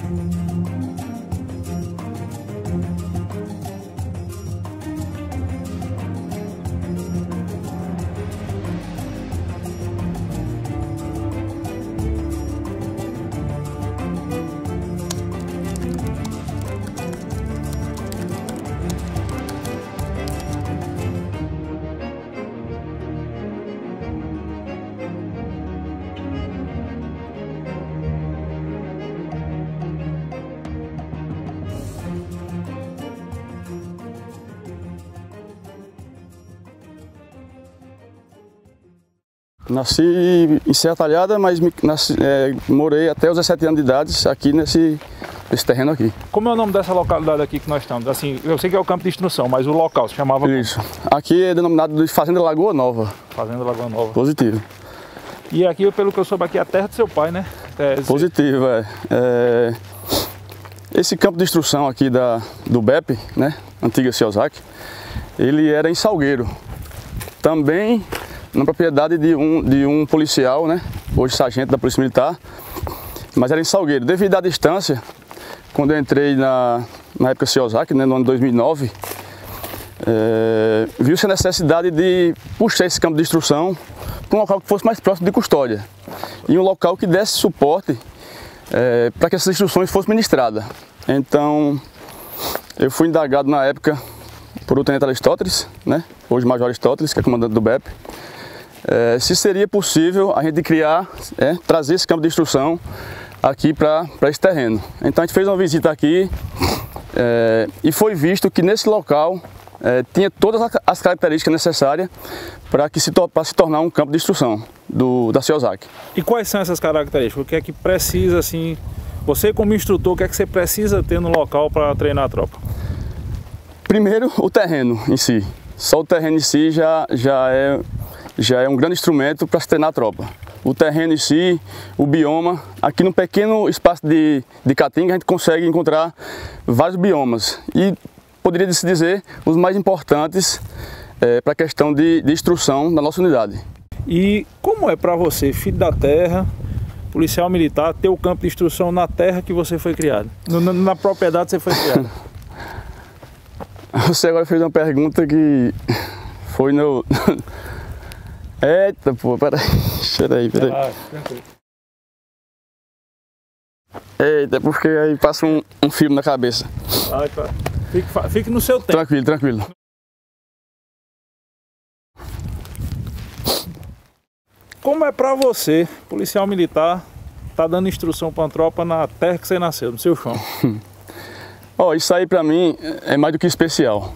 Nasci em Serra Talhada, mas morei até os 17 anos de idade aqui nesse terreno aqui. Como é o nome dessa localidade aqui que nós estamos? Assim, eu sei que é o campo de instrução, mas o local se chamava... Isso. Aqui é denominado de Fazenda Lagoa Nova. Fazenda Lagoa Nova. Positivo. E aqui, pelo que eu soube, aqui é a terra do seu pai, né? Positivo, Esse campo de instrução aqui do BEP, né? Antiga CIOSAC, ele era em Salgueiro. Também na propriedade de um policial, né? Hoje sargento da Polícia Militar, mas era em Salgueiro. Devido à distância, quando eu entrei na época CIOSAC, né, no ano 2009, viu-se a necessidade de puxar esse campo de instrução para um local que fosse mais próximo de Custódia e um local que desse suporte para que essas instruções fossem ministradas. Então, eu fui indagado na época por o tenente Aristóteles, né, hoje Major Aristóteles, que é comandante do BEP, se seria possível a gente criar, trazer esse campo de instrução aqui para esse terreno. Então a gente fez uma visita aqui e foi visto que nesse local tinha todas as características necessárias para se tornar um campo de instrução da CIOSAC. E quais são essas características? O que é que precisa, assim, você como instrutor, o que é que você precisa ter no local para treinar a tropa? Primeiro, o terreno em si. Só o terreno em si já é um grande instrumento para se treinar a tropa. O terreno em si, o bioma, aqui no pequeno espaço de Caatinga a gente consegue encontrar vários biomas e poderia se dizer os mais importantes para a questão de instrução da nossa unidade. E como é para você, filho da terra, policial militar, ter o campo de instrução na terra que você foi criado, na propriedade que você foi criado? Você agora fez uma pergunta que foi no... Eita, pô, peraí. Eita, porque aí passa um fio na cabeça. Fique no seu tempo. Tranquilo, tranquilo. Como é pra você, policial militar, tá dando instrução pra uma tropa na terra que você nasceu, no seu chão? Isso aí pra mim é mais do que especial.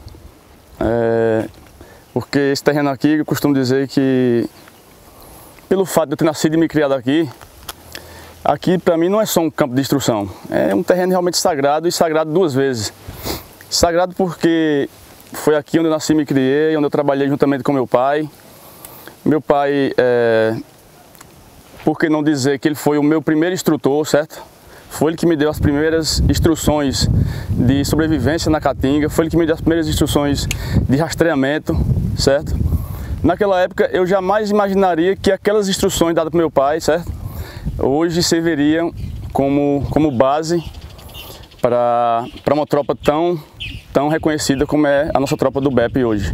Porque esse terreno aqui, eu costumo dizer que, pelo fato de eu ter nascido e me criado aqui para mim não é só um campo de instrução, é um terreno realmente sagrado, e sagrado duas vezes. Sagrado porque foi aqui onde eu nasci e me criei, onde eu trabalhei juntamente com meu pai. Meu pai, por que não dizer que ele foi o meu primeiro instrutor, certo? Foi ele que me deu as primeiras instruções de sobrevivência na Caatinga, foi ele que me deu as primeiras instruções de rastreamento, certo? Naquela época eu jamais imaginaria que aquelas instruções dadas para meu pai, certo? Hoje serviriam como base para uma tropa tão reconhecida como é a nossa tropa do BEP hoje.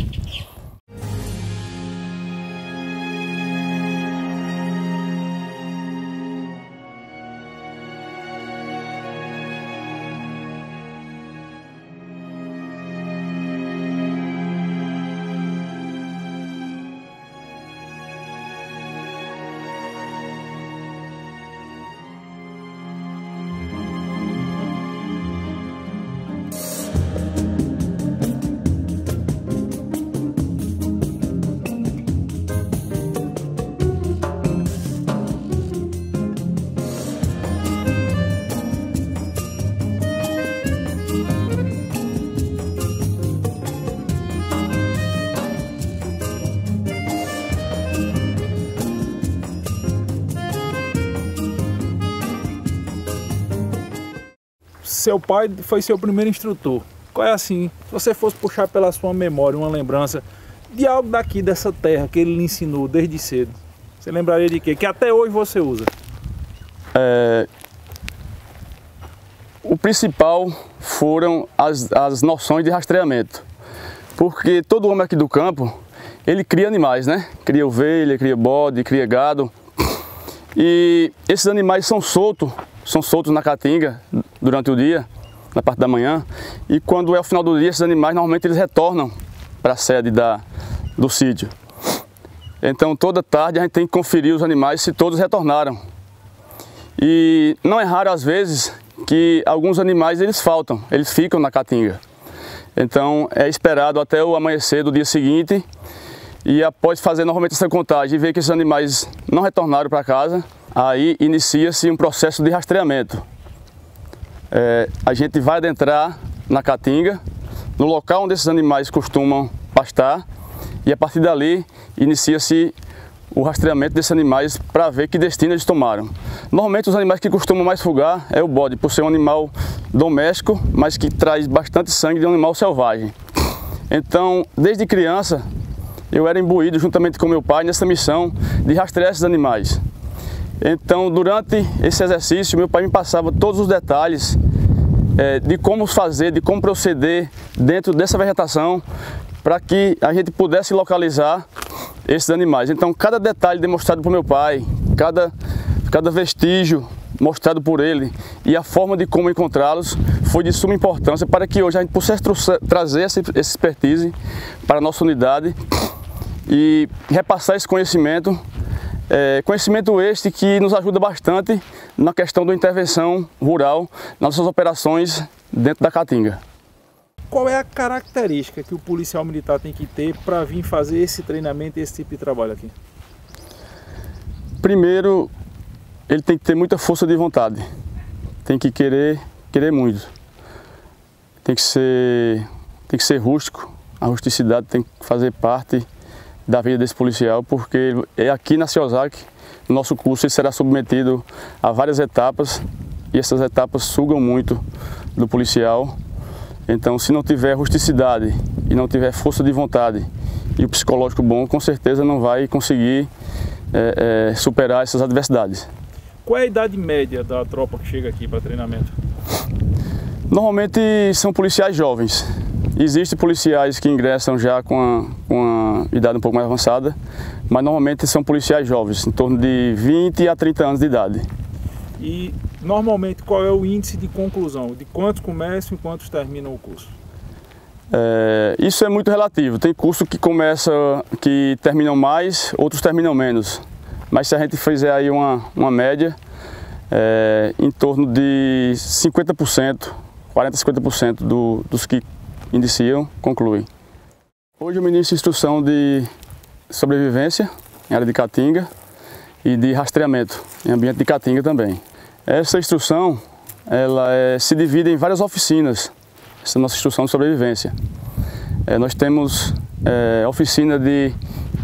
Seu pai foi seu primeiro instrutor. Qual é, assim, se você fosse puxar pela sua memória uma lembrança de algo daqui dessa terra que ele lhe ensinou desde cedo, você lembraria de quê? Que até hoje você usa? O principal foram as noções de rastreamento, porque todo homem aqui do campo, ele cria animais, né? Cria ovelha, cria bode, cria gado, e esses animais são soltos na caatinga durante o dia, na parte da manhã, e quando é o final do dia, esses animais normalmente eles retornam para a sede do sítio. Então toda tarde a gente tem que conferir os animais se todos retornaram. E não é raro às vezes que alguns animais eles faltam, eles ficam na caatinga. Então é esperado até o amanhecer do dia seguinte, e após fazer novamente essa contagem e ver que esses animais não retornaram para casa, aí inicia-se um processo de rastreamento. A gente vai adentrar na caatinga, no local onde esses animais costumam pastar, e a partir dali inicia-se o rastreamento desses animais para ver que destino eles tomaram. Normalmente os animais que costumam mais fugar é o bode, por ser um animal doméstico, mas que traz bastante sangue de um animal selvagem. Então, desde criança, eu era imbuído juntamente com meu pai nessa missão de rastrear esses animais. Então, durante esse exercício, meu pai me passava todos os detalhes de como fazer, de como proceder dentro dessa vegetação, para que a gente pudesse localizar esses animais. Então, cada detalhe demonstrado por meu pai, cada vestígio mostrado por ele e a forma de como encontrá-los foi de suma importância para que hoje a gente pudesse trazer essa expertise para a nossa unidade e repassar esse conhecimento, conhecimento este que nos ajuda bastante na questão da intervenção rural nas nossas operações dentro da caatinga. Qual é a característica que o policial militar tem que ter para vir fazer esse treinamento e esse tipo de trabalho aqui? Primeiro, ele tem que ter muita força de vontade, tem que querer muito, tem que ser rústico, a rusticidade tem que fazer parte da vida desse policial, porque aqui na CIOSAC, no nosso curso, ele será submetido a várias etapas, e essas etapas sugam muito do policial. Então, se não tiver rusticidade e não tiver força de vontade e o psicológico bom, com certeza não vai conseguir superar essas adversidades. Qual é a idade média da tropa que chega aqui para treinamento? Normalmente são policiais jovens. Existem policiais que ingressam já com a idade um pouco mais avançada, mas normalmente são policiais jovens, em torno de 20 a 30 anos de idade. E normalmente qual é o índice de conclusão? De quantos começam e quantos terminam o curso? Isso é muito relativo. Tem curso que terminam mais, outros terminam menos. Mas se a gente fizer aí uma média, em torno de 50%, 40% a 50% dos que iniciam, concluem. Hoje eu ministro instrução de sobrevivência em área de caatinga e de rastreamento em ambiente de caatinga também. Essa instrução ela se divide em várias oficinas, essa é a nossa instrução de sobrevivência. Nós temos oficina de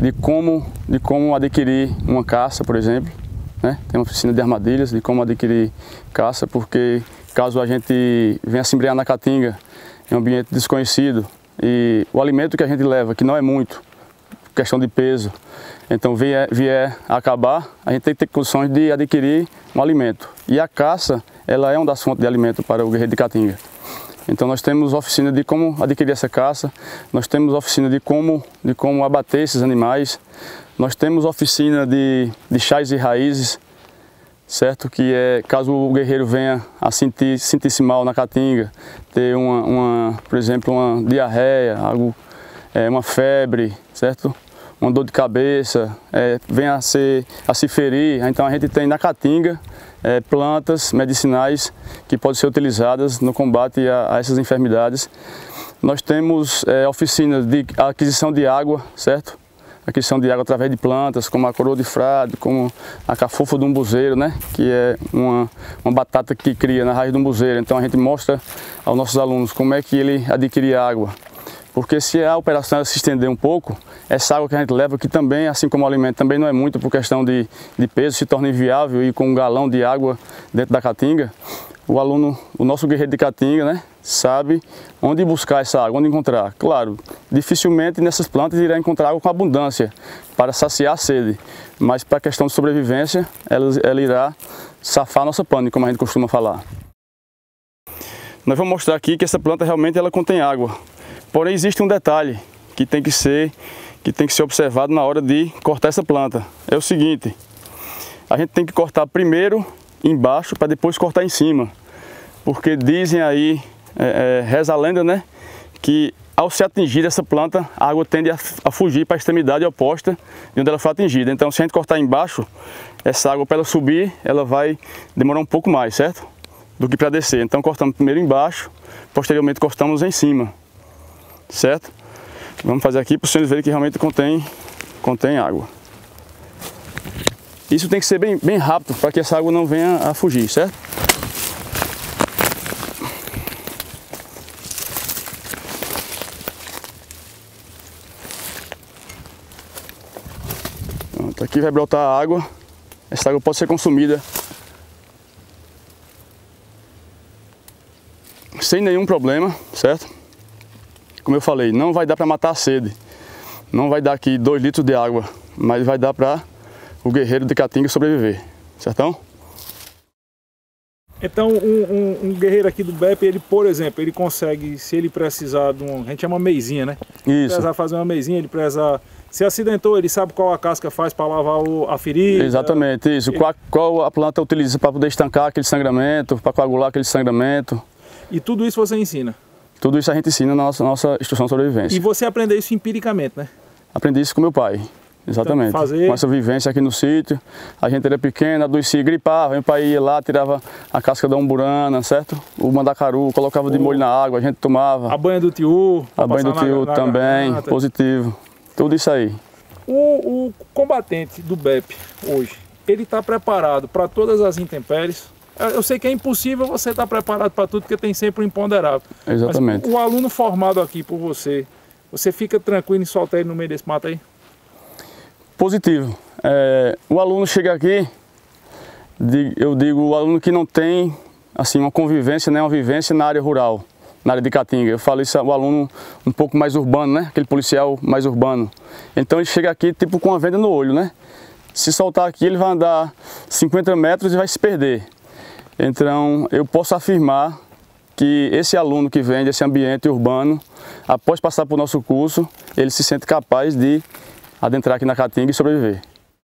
como adquirir uma caça, por exemplo, né? Tem uma oficina de armadilhas, de como adquirir caça, porque caso a gente venha se embrenhar na caatinga em um ambiente desconhecido e o alimento que a gente leva, que não é muito, questão de peso, então vier a acabar, a gente tem que ter condições de adquirir um alimento. E a caça, ela é uma das fontes de alimento para o guerreiro de caatinga. Então nós temos oficina de como adquirir essa caça, nós temos oficina de como abater esses animais, nós temos oficina de chás e raízes, certo? Que caso o guerreiro venha a sentir-se mal na caatinga, ter por exemplo, uma diarreia, uma febre, certo? Uma dor de cabeça, venha a se ferir, então a gente tem na caatinga plantas medicinais que podem ser utilizadas no combate a essas enfermidades. Nós temos oficinas de aquisição de água, certo? Aquisição de água através de plantas, como a coroa de frade, como a cafofa do umbuzeiro, né? Que é uma batata que cria na raiz do umbuzeiro. Então a gente mostra aos nossos alunos como é que ele adquire água. Porque se a operação se estender um pouco, essa água que a gente leva, que também, assim como o alimento, também não é muito por questão de peso, se torna inviável e com um galão de água dentro da caatinga, o nosso guerreiro de caatinga, né, sabe onde buscar essa água, onde encontrar. Claro, dificilmente nessas plantas irá encontrar água com abundância para saciar a sede, mas para a questão de sobrevivência, ela irá safar a nossa pane, como a gente costuma falar. Nós vamos mostrar aqui que essa planta realmente ela contém água. Porém existe um detalhe que tem que ser observado na hora de cortar essa planta. É o seguinte, a gente tem que cortar primeiro embaixo para depois cortar em cima. Porque dizem aí, reza a lenda, né, que ao ser atingida essa planta, a água tende a fugir para a extremidade oposta de onde ela foi atingida. Então se a gente cortar embaixo, essa água para ela subir, ela vai demorar um pouco mais, certo? Do que para descer. Então cortamos primeiro embaixo, posteriormente cortamos em cima, certo? Vamos fazer aqui para os senhores verem que realmente contém água. Isso tem que ser bem rápido para que essa água não venha a fugir, certo? Pronto, aqui vai brotar a água. Essa água pode ser consumida sem nenhum problema, certo? Como eu falei, não vai dar para matar a sede. Não vai dar aqui 2 litros de água, mas vai dar para o guerreiro de Caatinga sobreviver, certão? Então um guerreiro aqui do BEP, ele, por exemplo, ele consegue, se ele precisar de a gente chama meizinha, né? Isso. Precisar fazer uma meizinha, ele precisa... Se acidentou, ele sabe qual a casca faz para lavar a ferida. Exatamente, isso. Qual a planta utiliza para poder estancar aquele sangramento, para coagular aquele sangramento. E tudo isso você ensina? Tudo isso a gente ensina na nossa instrução de sobrevivência. E você aprendeu isso empiricamente, né? Aprendi isso com meu pai, exatamente. Então, com essa vivência aqui no sítio. A gente era pequeno, adoecia, gripava, meu pai ia lá, tirava a casca da umburana, certo? O mandacaru, colocava de molho na água, a gente tomava. A banha do tio. A banha do tio também, garganta. Positivo. Tudo isso aí. O combatente do BEP hoje, ele está preparado para todas as intempéries? Eu sei que é impossível você estar preparado para tudo, porque tem sempre um imponderável. Exatamente. Mas o aluno formado aqui por você fica tranquilo em soltar ele no meio desse mato aí? Positivo. O aluno chega aqui, eu digo, o aluno que não tem assim, uma convivência, né, uma vivência na área rural, na área de Caatinga. Eu falo isso ao aluno um pouco mais urbano, né? Aquele policial mais urbano. Então ele chega aqui tipo com uma venda no olho, né? Se soltar aqui ele vai andar 50 metros e vai se perder. Então eu posso afirmar que esse aluno que vem desse ambiente urbano, após passar por nosso curso, ele se sente capaz de adentrar aqui na Caatinga e sobreviver.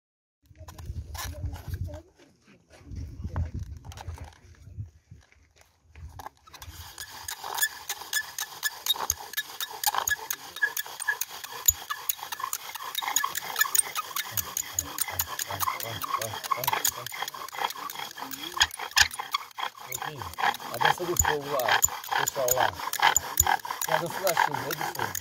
A dança do fogo lá, pessoal lá. Tem a dança da chuva, é do fogo.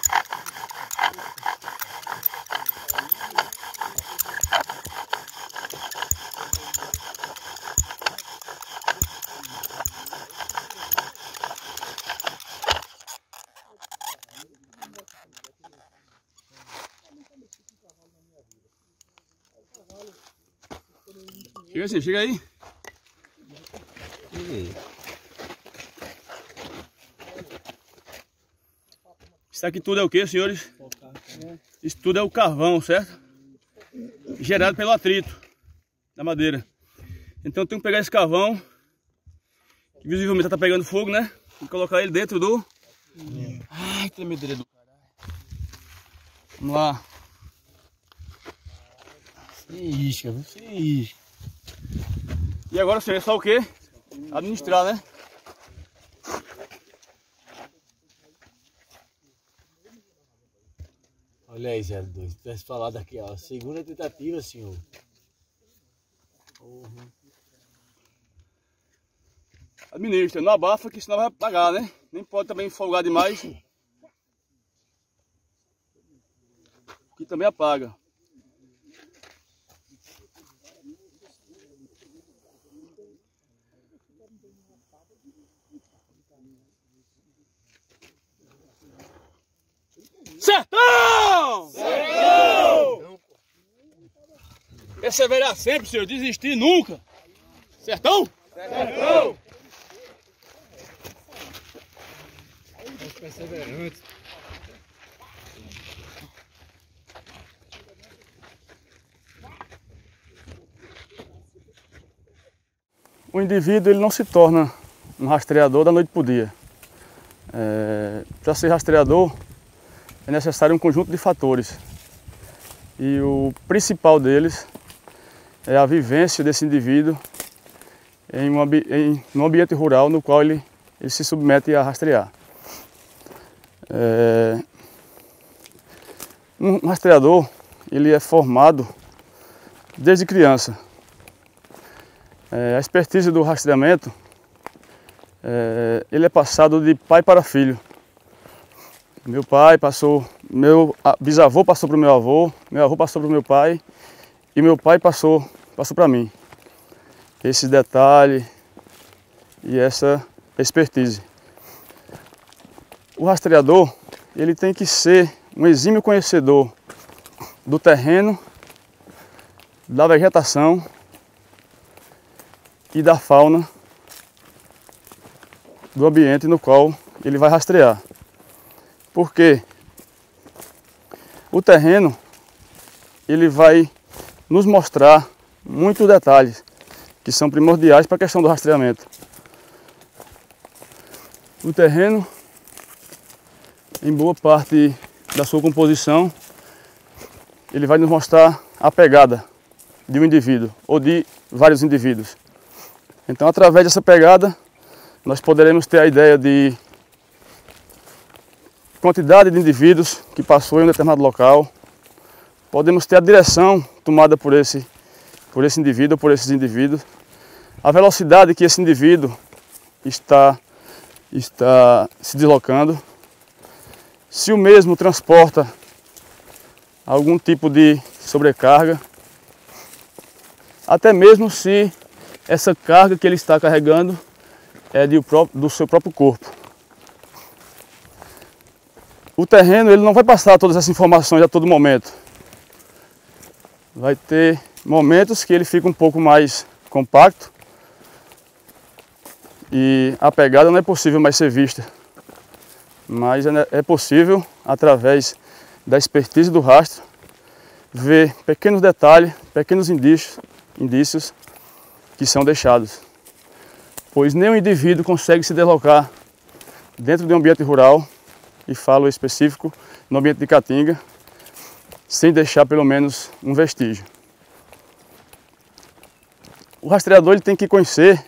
Chega assim, chega aí. Isso aqui tudo é o que, senhores? Isso tudo é o carvão, certo? Gerado pelo atrito da madeira. Então eu tenho que pegar esse carvão, que visivelmente está pegando fogo, né? E colocar ele dentro do... Ai, que tremedeira do caralho. Vamos lá. Sem isca, viu? Sem isca. E agora, senhor, é só o quê? Administrar, né? Olha aí, 02. Se tivesse falado aqui, ó. Segunda tentativa, senhor. Uhum. Administra, não abafa que senão vai apagar, né? Nem pode também folgar demais, que também apaga. Sertão! Sertão! Perseverar sempre, senhor, desistir nunca. Sertão? Sertão! Os perseverantes. O indivíduo ele não se torna um rastreador da noite para o dia. Para ser rastreador é necessário um conjunto de fatores. E o principal deles é a vivência desse indivíduo no ambiente rural no qual ele se submete a rastrear. Um rastreador, ele é formado desde criança. A expertise do rastreamento, ele é passado de pai para filho. Meu bisavô passou para o meu avô passou para o meu pai e meu pai passou para mim. Esse detalhe e essa expertise. O rastreador, ele tem que ser um exímio conhecedor do terreno, da vegetação e da fauna do ambiente no qual ele vai rastrear. Porque o terreno, ele vai nos mostrar muitos detalhes que são primordiais para a questão do rastreamento. O terreno, em boa parte da sua composição, ele vai nos mostrar a pegada de um indivíduo ou de vários indivíduos. Então, através dessa pegada, nós poderemos ter a ideia de quantidade de indivíduos que passou em um determinado local. Podemos ter a direção tomada por esse indivíduo ou por esses indivíduos, a velocidade que esse indivíduo está se deslocando, se o mesmo transporta algum tipo de sobrecarga, até mesmo se essa carga que ele está carregando é do seu próprio corpo. O terreno, ele não vai passar todas essas informações a todo momento. Vai ter momentos que ele fica um pouco mais compacto e a pegada não é possível mais ser vista. Mas é possível, através da expertise do rastro, ver pequenos detalhes, pequenos indícios que são deixados. Pois nenhum indivíduo consegue se deslocar dentro de um ambiente rural, e falo específico, no ambiente de Caatinga, sem deixar pelo menos um vestígio. O rastreador, ele tem que conhecer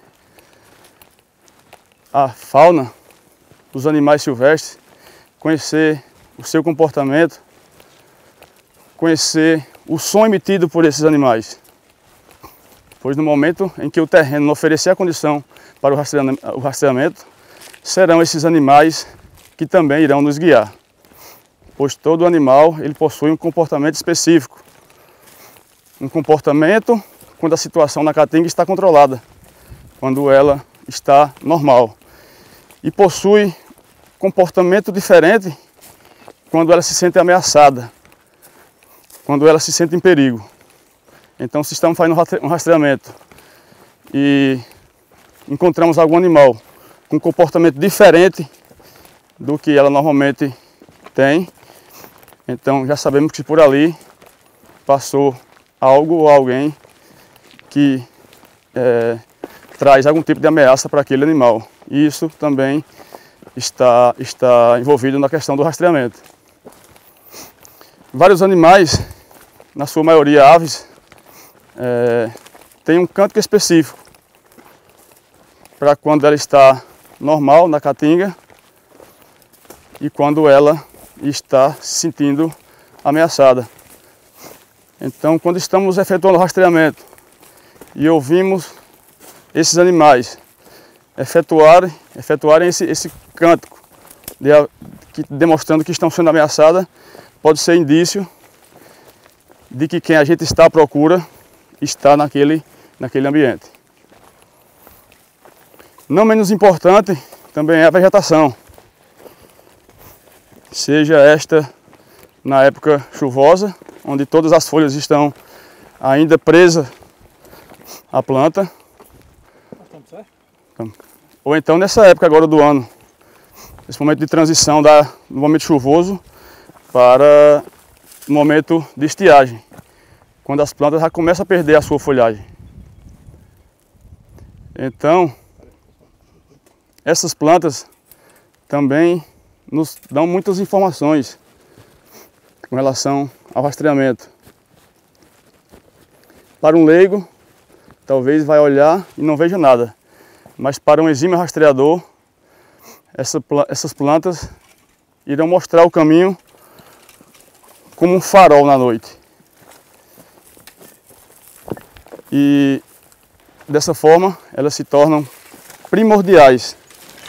a fauna, os animais silvestres, conhecer o seu comportamento, conhecer o som emitido por esses animais. Pois no momento em que o terreno não oferecer a condição para o rastreamento, serão esses animais que também irão nos guiar. Pois todo animal, ele possui um comportamento específico. Um comportamento quando a situação na Caatinga está controlada, quando ela está normal. E possui comportamento diferente quando ela se sente ameaçada, quando ela se sente em perigo. Então, se estamos fazendo um rastreamento e encontramos algum animal com comportamento diferente do que ela normalmente tem, então já sabemos que por ali passou algo ou alguém que traz algum tipo de ameaça para aquele animal. E isso também está envolvido na questão do rastreamento. Vários animais, na sua maioria aves, têm um cântico específico para quando ela está normal na Caatinga e quando ela está se sentindo ameaçada. Então, quando estamos efetuando o rastreamento e ouvimos esses animais efetuarem esse cântico, demonstrando que estão sendo ameaçadas, pode ser indício de que quem a gente está à procura está naquele ambiente. Não menos importante também é a vegetação. Seja esta na época chuvosa, onde todas as folhas estão ainda presas à planta, ou então nessa época agora do ano, esse momento de transição do momento chuvoso para o momento de estiagem, quando as plantas já começam a perder a sua folhagem. Então, essas plantas também nos dão muitas informações com relação ao rastreamento. Para um leigo, talvez vai olhar e não veja nada, mas para um exímio rastreador, essas plantas irão mostrar o caminho como um farol na noite. E dessa forma, elas se tornam primordiais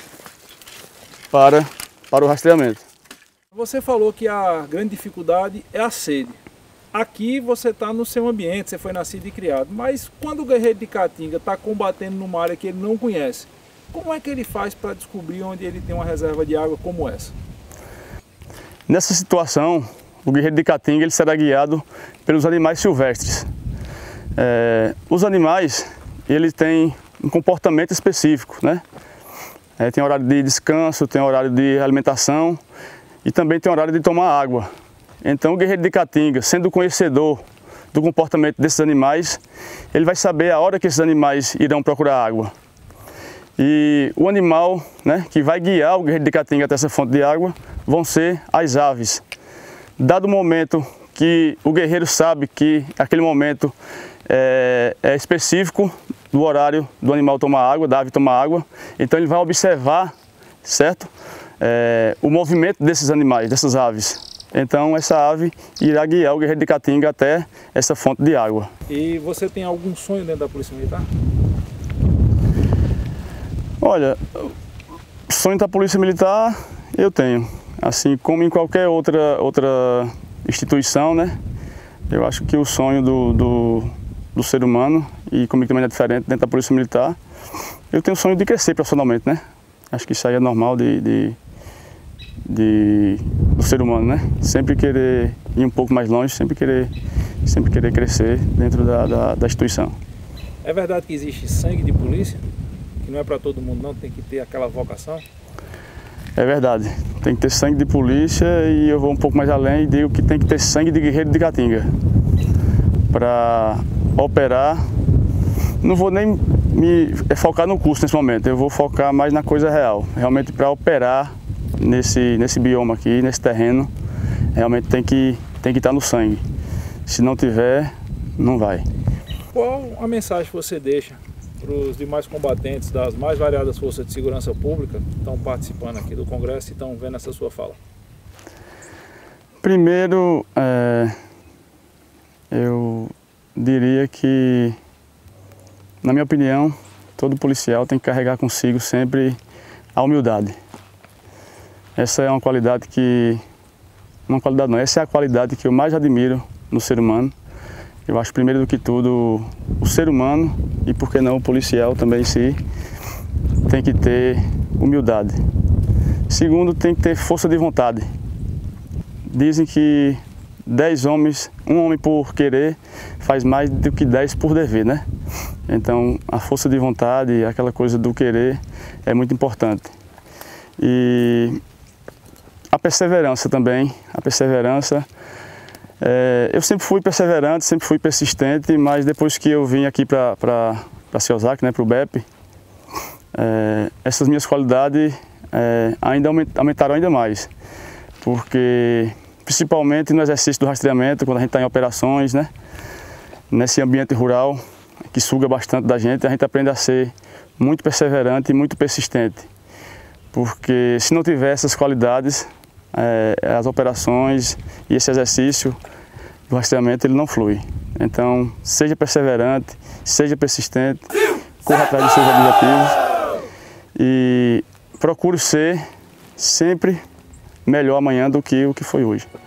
para o rastreamento. Você falou que a grande dificuldade é a sede. Aqui você está no seu ambiente, você foi nascido e criado, mas quando o guerreiro de Caatinga está combatendo numa área que ele não conhece, como é que ele faz para descobrir onde ele tem uma reserva de água como essa? Nessa situação, o guerreiro de Caatinga ele será guiado pelos animais silvestres. Os animais, eles têm um comportamento específico, né? Tem horário de descanso, tem horário de alimentação e também tem horário de tomar água. Então o guerreiro de Caatinga, sendo conhecedor do comportamento desses animais, ele vai saber a hora que esses animais irão procurar água. E o animal, né, que vai guiar o guerreiro de Caatinga até essa fonte de água vão ser as aves. Dado o momento que o guerreiro sabe que aquele momento é específico do horário do animal tomar água, da ave tomar água, então ele vai observar, certo? O movimento desses animais, dessas aves. Então essa ave irá guiar o guerreiro de Caatinga até essa fonte de água. E você tem algum sonho dentro da Polícia Militar? Olha, sonho da Polícia Militar eu tenho, assim como em qualquer outra instituição, né? Eu acho que o sonho do ser humano, e comigo também é diferente dentro da Polícia Militar, eu tenho o sonho de crescer profissionalmente, né? Acho que isso aí é normal do ser humano, né? Sempre querer ir um pouco mais longe, sempre querer crescer dentro da instituição. É verdade que existe sangue de polícia? Que não é para todo mundo não, tem que ter aquela vocação? É verdade, tem que ter sangue de polícia e eu vou um pouco mais além e digo que tem que ter sangue de guerreiro de Caatinga. Para operar, não vou nem me focar no curso nesse momento, eu vou focar mais na coisa real. Realmente para operar nesse bioma aqui, nesse terreno, realmente tem que estar no sangue. Se não tiver, não vai. Qual a mensagem que você deixa para os demais combatentes das mais variadas forças de segurança pública que estão participando aqui do Congresso e estão vendo essa sua fala? Primeiro, eu diria que, na minha opinião, todo policial tem que carregar consigo sempre a humildade. Essa é uma qualidade essa é a qualidade que eu mais admiro no ser humano. Eu acho, primeiro do que tudo, o ser humano, e por que não o policial também em si, tem que ter humildade. Segundo, tem que ter força de vontade. Dizem que 10 homens, um homem por querer, faz mais do que 10 por dever, né? Então, a força de vontade, aquela coisa do querer, é muito importante. E a perseverança também, eu sempre fui perseverante, sempre fui persistente, mas depois que eu vim aqui para a CIOSAC, né, para o BEP, essas minhas qualidades ainda aumentaram ainda mais, porque principalmente no exercício do rastreamento, quando a gente está em operações, né, nesse ambiente rural que suga bastante da gente, a gente aprende a ser muito perseverante e muito persistente, porque se não tiver essas qualidades, as operações e esse exercício do rastreamento ele não flui. Então, seja perseverante, seja persistente, corra atrás dos seus objetivos e procure ser sempre melhor amanhã do que o que foi hoje.